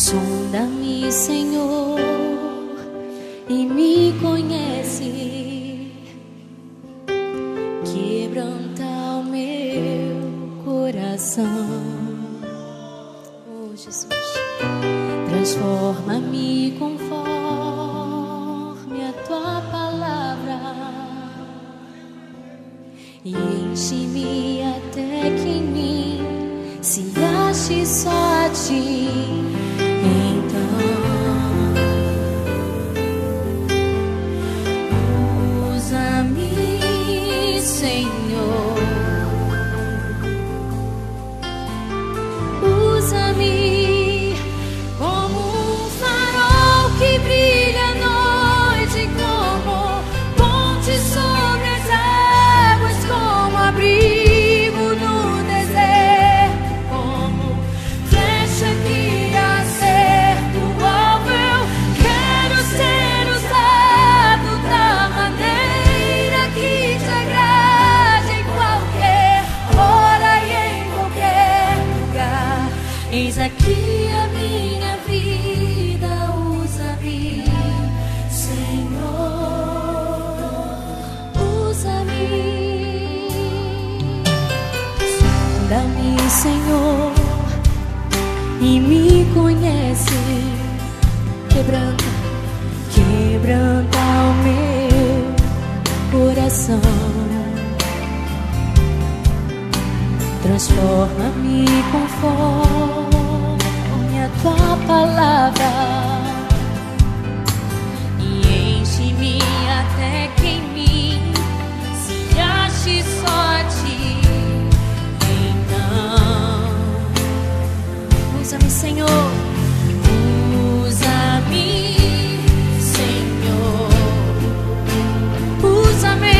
Sonda-me, Senhor, e me conhece. Quebranta o meu coração. Oh, Jesus, transforma-me conforme a tua palavra e enche-me até que em mim se ache só a ti. Então usa-me, Senhor, usa-me como um farol que brilha à noite, como ponte sobre as águas, como abrigo no deserto, como flecha que acerta o alvo. Eu quero ser usado da maneira que te agrade, em qualquer hora e em qualquer lugar. Eis aqui a minha vida, usa-me, Senhor, usa-me. Sonda-me, Senhor, e me conhece. Quebranta o meu coração. Transforma-me conforme a tua palavra e enche-me até que em mim se ache só a ti. Então usa-me, Senhor, usa-me, Senhor, usa-me.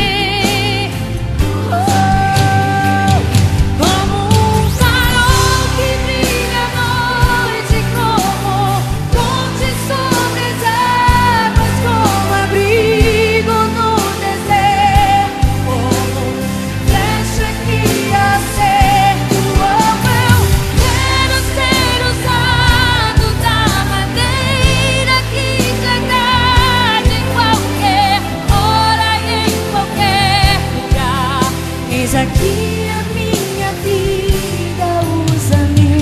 Como um farol que brilha à noite, como ponte sobre as águas, como abrigo no deserto, como flecha que acerta o alvo. Eu quero ser usado da maneira que te agrade, em qualquer hora e em qualquer lugar. Eis aqui a minha vida, usa-me,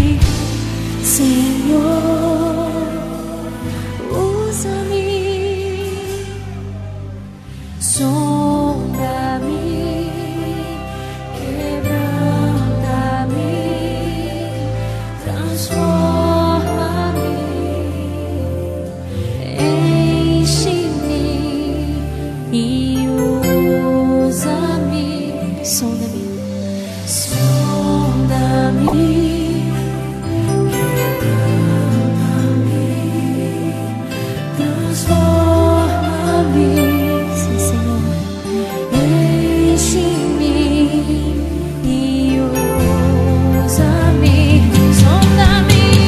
Senhor, usa-me. Sonda-me, quebranta-me, transforma-me, enche-me e usa-me. Sonda-me, sonda-me, quebranta-me, transforma-me, sim, Senhor, enche-me e usa-me. Sonda-me,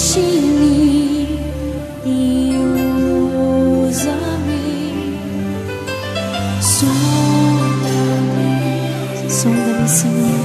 enche-me e usa-me. Sonda-me, Senhor.